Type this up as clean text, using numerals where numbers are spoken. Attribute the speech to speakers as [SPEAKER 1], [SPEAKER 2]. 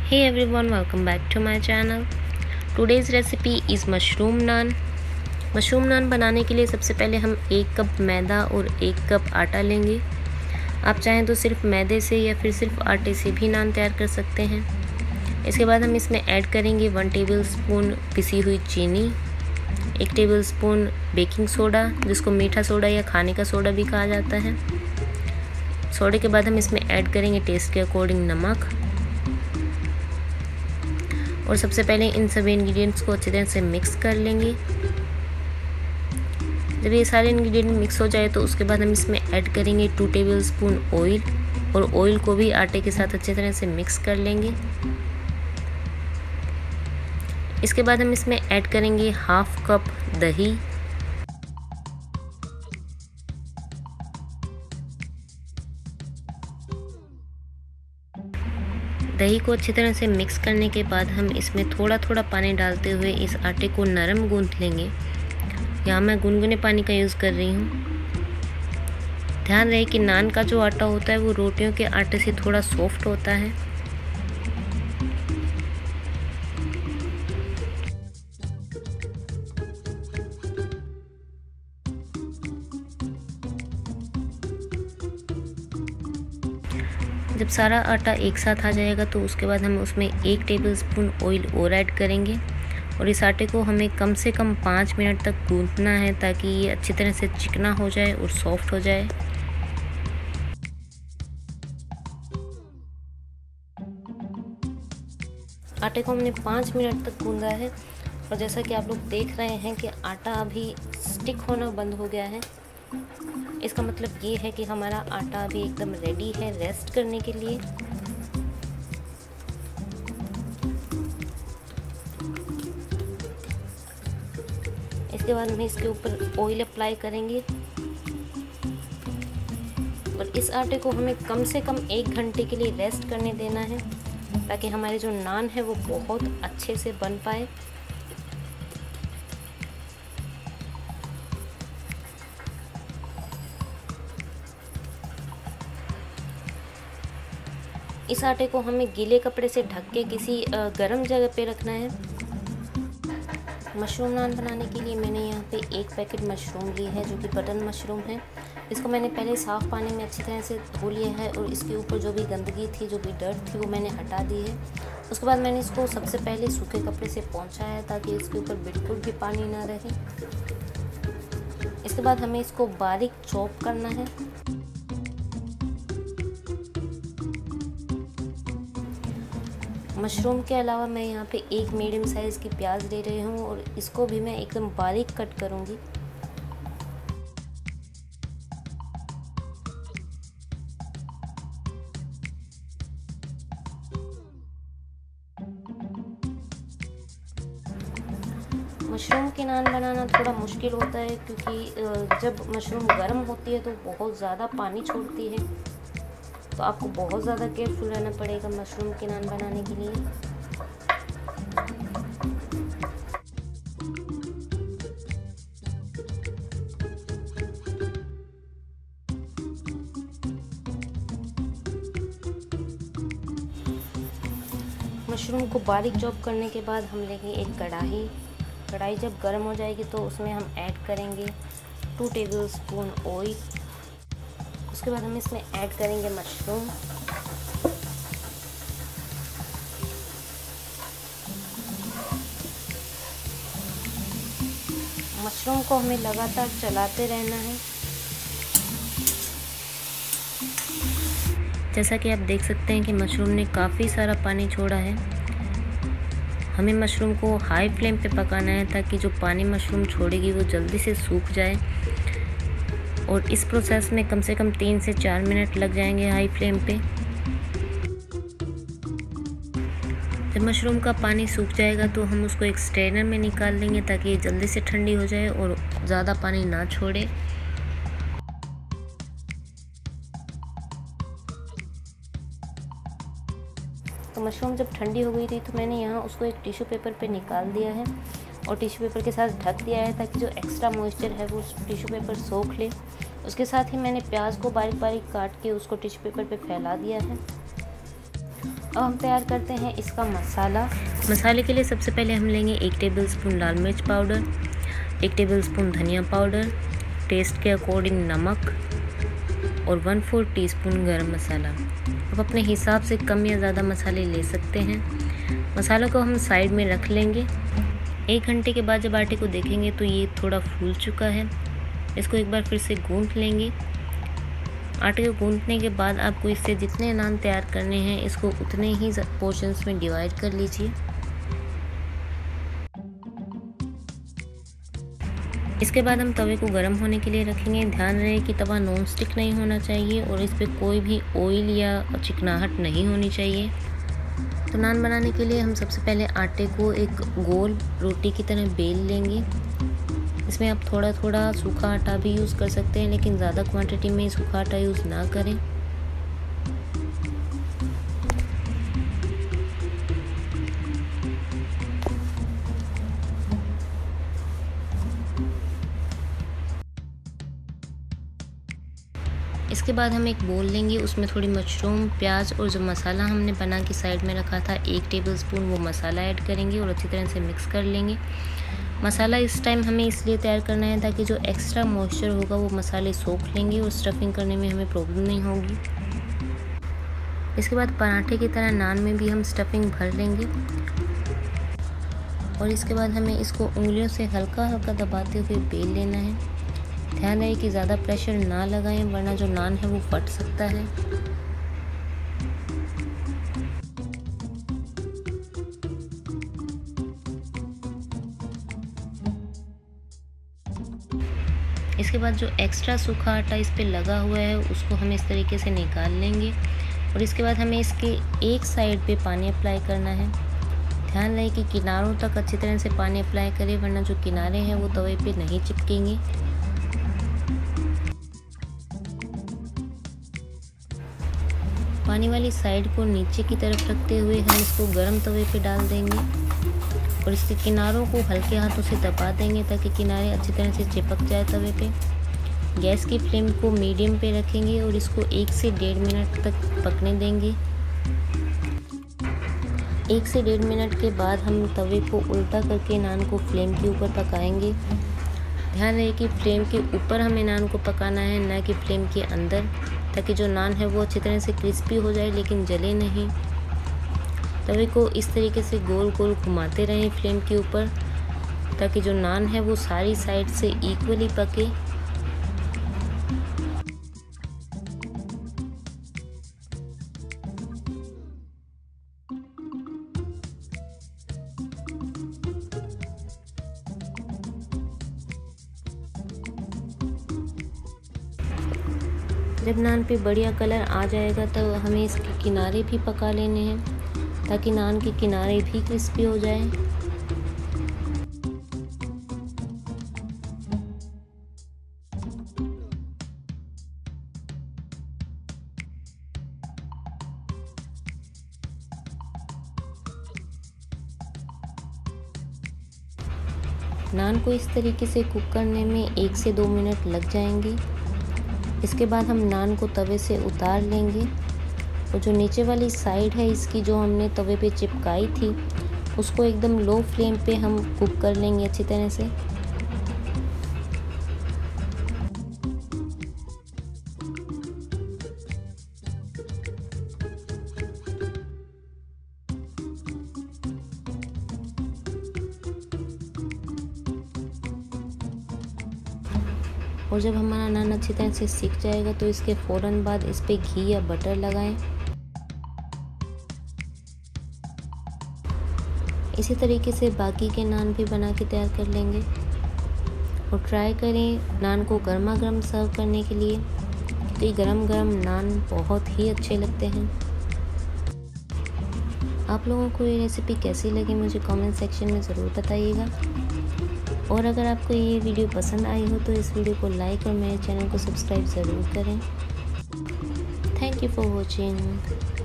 [SPEAKER 1] Hey everyone, welcome back to my channel. Today's recipe is mushroom naan. Mushroom naan बनाने के लिए सबसे पहले हम 1 कप मैदा और 1 कप आटा लेंगे। आप चाहें तो सिर्फ मैदे से या फिर सिर्फ आटे से भी नान तैयार कर सकते हैं। इसके बाद हम इसमें ऐड करेंगे 1 टेबलस्पून पिसी हुई चीनी, 1 टेबलस्पून बेकिंग सोडा जिसको मीठा सोडा या खाने का सोडा भी कहा जाता है। सोडे के बाद हम इसमें ऐड करेंगे टेस्ट के अकॉर्डिंग नमक। और सबसे पहले इन सभी इंग्रेडिएंट्स को अच्छी तरह से मिक्स कर लेंगे। जब ये सारे इंग्रेडिएंट मिक्स हो जाए तो उसके बाद हम इसमें ऐड करेंगे 2 टेबलस्पून ऑयल और ऑयल को भी आटे के साथ अच्छी तरह से मिक्स कर लेंगे। इसके बाद हम इसमें ऐड करेंगे 1/2 कप दही। दही को अच्छी तरह से मिक्स करने के बाद हम इसमें थोड़ा थोड़ा पानी डालते हुए इस आटे को नरम गूंथ लेंगे। यहाँ मैं गुनगुने पानी का यूज़ कर रही हूँ। ध्यान रहे कि नान का जो आटा होता है वो रोटियों के आटे से थोड़ा सॉफ्ट होता है। जब सारा आटा एक साथ आ जाएगा तो उसके बाद हम उसमें 1 टेबलस्पून ऑयल और ऐड करेंगे और इस आटे को हमें कम से कम 5 मिनट तक गूंथना है ताकि ये अच्छी तरह से चिकना हो जाए और सॉफ्ट हो जाए। आटे को हमने 5 मिनट तक गूंदा है और जैसा कि आप लोग देख रहे हैं कि आटा अभी स्टिक होना बंद हो गया है। इसका मतलब ये है कि हमारा आटा अभी एकदम रेडी है रेस्ट करने के लिए। इसके बाद हम इसके ऊपर ऑयल अप्लाई करेंगे और इस आटे को हमें कम से कम 1 घंटे के लिए रेस्ट करने देना है ताकि हमारे जो नान है वो बहुत अच्छे से बन पाए। इस आटे को हमें गीले कपड़े से ढक के किसी गर्म जगह पे रखना है। मशरूम नान बनाने के लिए मैंने यहाँ पे 1 पैकेट मशरूम ली है जो कि बटन मशरूम है। इसको मैंने पहले साफ़ पानी में अच्छी तरह से धो लिया है और इसके ऊपर जो भी गंदगी थी, जो भी डर्ट थी वो मैंने हटा दी है। उसके बाद मैंने इसको सबसे पहले सूखे कपड़े से पोंछा है ताकि इसके ऊपर बिल्कुल भी पानी ना रहे। इसके बाद हमें इसको बारीक चॉप करना है। मशरूम के अलावा मैं यहाँ पे 1 मीडियम साइज़ की प्याज ले रही हूँ और इसको भी मैं एकदम बारीक कट करूँगी। मशरूम की नान बनाना थोड़ा मुश्किल होता है क्योंकि जब मशरूम गर्म होती है तो बहुत ज़्यादा पानी छोड़ती है, तो आपको बहुत ज़्यादा केयरफुल रहना पड़ेगा मशरूम की नान बनाने के लिए। मशरूम को बारीक चॉप करने के बाद हम लेंगे एक कढ़ाई जब गर्म हो जाएगी तो उसमें हम ऐड करेंगे 2 टेबलस्पून ऑयल। उसके बाद हम इसमें ऐड करेंगे मशरूम। मशरूम को हमें लगातार चलाते रहना है। जैसा कि आप देख सकते हैं कि मशरूम ने काफ़ी सारा पानी छोड़ा है। हमें मशरूम को हाई फ्लेम पे पकाना है ताकि जो पानी मशरूम छोड़ेगी वो जल्दी से सूख जाए और इस प्रोसेस में कम से कम 3 से 4 मिनट लग जाएंगे हाई फ्लेम पे। जब मशरूम का पानी सूख जाएगा तो हम उसको एक स्ट्रेनर में निकाल लेंगे ताकि ये जल्दी से ठंडी हो जाए और ज़्यादा पानी ना छोड़े। तो मशरूम जब ठंडी हो गई थी तो मैंने यहाँ उसको एक टिश्यू पेपर पे निकाल दिया है और टिश्यू पेपर के साथ ढक दिया है ताकि जो एक्स्ट्रा मॉइस्चर है वो टिश्यू पेपर सोख ले। उसके साथ ही मैंने प्याज को बारीक बारीक काट के उसको टिश्यू पेपर पे फैला दिया है अब हम तैयार करते हैं इसका मसाला। मसाले के लिए सबसे पहले हम लेंगे 1 टेबलस्पून लाल मिर्च पाउडर, 1 टेबलस्पून धनिया पाउडर, टेस्ट के अकॉर्डिंग नमक और 1/4 टीस्पून गरम मसाला। अब अपने हिसाब से कम या ज़्यादा मसाले ले सकते हैं। मसालों को हम साइड में रख लेंगे। 1 घंटे के बाद जब आटे को देखेंगे तो ये थोड़ा फूल चुका है। इसको एक बार फिर से गूंथ लेंगे। आटे को गूंथने के बाद आपको इससे जितने नान तैयार करने हैं इसको उतने ही पोर्शंस में डिवाइड कर लीजिए। इसके बाद हम तवे को गर्म होने के लिए रखेंगे। ध्यान रहे कि तवा नॉन स्टिक नहीं होना चाहिए और इस पर कोई भी ऑयल या चिकनाहट नहीं होनी चाहिए। तो नान बनाने के लिए हम सबसे पहले आटे को एक गोल रोटी की तरह बेल लेंगे। इसमें आप थोड़ा थोड़ा सूखा आटा भी यूज़ कर सकते हैं, लेकिन ज़्यादा क्वांटिटी में सूखा आटा यूज़ ना करें। इसके बाद हम एक बोल लेंगे, उसमें थोड़ी मशरूम, प्याज और जो मसाला हमने बना के साइड में रखा था 1 टेबलस्पून वो मसाला ऐड करेंगे और अच्छी तरह से मिक्स कर लेंगे। मसाला इस टाइम हमें इसलिए तैयार करना है ताकि जो एक्स्ट्रा मॉइस्चर होगा वो मसाले सोख लेंगे और स्टफिंग करने में हमें प्रॉब्लम नहीं होगी। इसके बाद पराठे की तरह नान में भी हम स्टफिंग भर लेंगे और इसके बाद हमें इसको उंगलियों से हल्का हल्का दबाते हुए बेल लेना है। ध्यान रहे कि ज़्यादा प्रेशर ना लगाएं, वरना जो नान है वो फट सकता है। इसके बाद जो एक्स्ट्रा सूखा आटा इस पे लगा हुआ है उसको हम इस तरीके से निकाल लेंगे और इसके बाद हमें इसके एक साइड पे पानी अप्लाई करना है। ध्यान रहे कि किनारों तक अच्छी तरह से पानी अप्लाई करें, वरना जो किनारे हैं वो तवे पे नहीं चिपकेंगे। पानी वाली साइड को नीचे की तरफ रखते हुए हम इसको गर्म तवे पे डाल देंगे और इसके किनारों को हल्के हाथों से दबा देंगे ताकि किनारे अच्छी तरह से चिपक जाए तवे पे। गैस की फ्लेम को मीडियम पे रखेंगे और इसको 1 से 1.5 मिनट तक पकने देंगे। 1 से 1.5 मिनट के बाद हम तवे को उल्टा करके नान को फ्लेम के ऊपर पकाएंगे। ध्यान रहे कि फ्लेम के ऊपर हमें नान को पकाना है, ना कि फ्लेम के अंदर, ताकि जो नान है वो अच्छी तरह से क्रिस्पी हो जाए लेकिन जले नहीं। तवे को इस तरीके से गोल गोल घुमाते रहें फ्लेम के ऊपर ताकि जो नान है वो सारी साइड से इक्वली पके। जब नान पे बढ़िया कलर आ जाएगा तो हमें इसके किनारे भी पका लेने हैं ताकि नान के किनारे भी क्रिस्पी हो जाए। नान को इस तरीके से कुक करने में 1 से 2 मिनट लग जाएंगे। इसके बाद हम नान को तवे से उतार लेंगे और जो नीचे वाली साइड है इसकी जो हमने तवे पे चिपकाई थी उसको एकदम लो फ्लेम पे हम कुक कर लेंगे अच्छी तरह से। और जब हमारा नान अच्छी तरह से सिक जाएगा तो इसके फ़ौरन बाद इस पे घी या बटर लगाएं। इसी तरीके से बाकी के नान भी बना के तैयार कर लेंगे और ट्राई करें नान को गर्मा गर्म सर्व करने के लिए, क्योंकि गरम गरम नान बहुत ही अच्छे लगते हैं। आप लोगों को ये रेसिपी कैसी लगी मुझे कमेंट सेक्शन में ज़रूर बताइएगा और अगर आपको ये वीडियो पसंद आई हो तो इस वीडियो को लाइक और मेरे चैनल को सब्सक्राइब ज़रूर करें। Thank you for watching.